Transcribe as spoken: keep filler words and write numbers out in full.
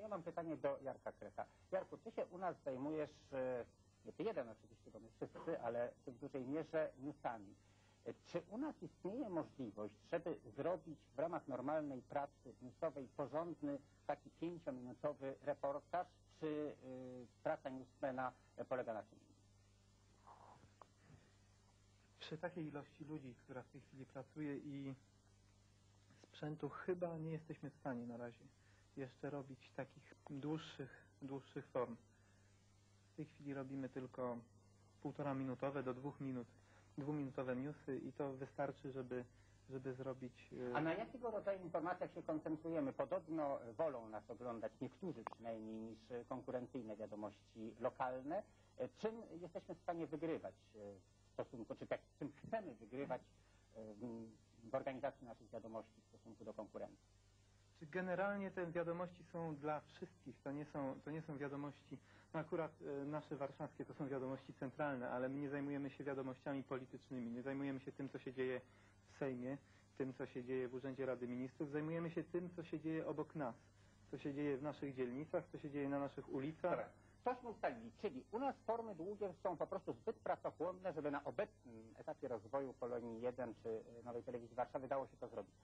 mam pytanie do Jarka Kreta. Jarku, ty się u nas zajmujesz, nie ty jeden oczywiście, bo my wszyscy, ale w dużej mierze newsami. Czy u nas istnieje możliwość, żeby zrobić w ramach normalnej pracy newsowej porządny, taki pięciominutowy reportaż, czy y, praca newsmana polega na czym? Przy takiej ilości ludzi, która w tej chwili pracuje i sprzętu, chyba nie jesteśmy w stanie na razie jeszcze robić takich dłuższych, dłuższych form. W tej chwili robimy tylko półtora minutowe do dwóch minut, dwuminutowe newsy i to wystarczy, żeby, żeby zrobić... A na jakiego rodzaju informacjach się koncentrujemy? Podobno wolą nas oglądać, niektórzy przynajmniej, niż konkurencyjne wiadomości lokalne. Czym jesteśmy w stanie wygrywać w stosunku, czy tak, czym chcemy wygrywać w organizacji naszych wiadomości w stosunku do konkurencji? Generalnie te wiadomości są dla wszystkich, to nie są, to nie są wiadomości, no akurat e, nasze warszawskie to są wiadomości centralne, ale my nie zajmujemy się wiadomościami politycznymi, nie zajmujemy się tym, co się dzieje w Sejmie, tym, co się dzieje w Urzędzie Rady Ministrów, zajmujemy się tym, co się dzieje obok nas, co się dzieje w naszych dzielnicach, co się dzieje na naszych ulicach. Dobra. Tośmy ustalili, czyli u nas formy długie są po prostu zbyt pracochłonne, żeby na obecnym etapie rozwoju Polonii jeden czy Nowej Telewizji Warszawy dało się to zrobić.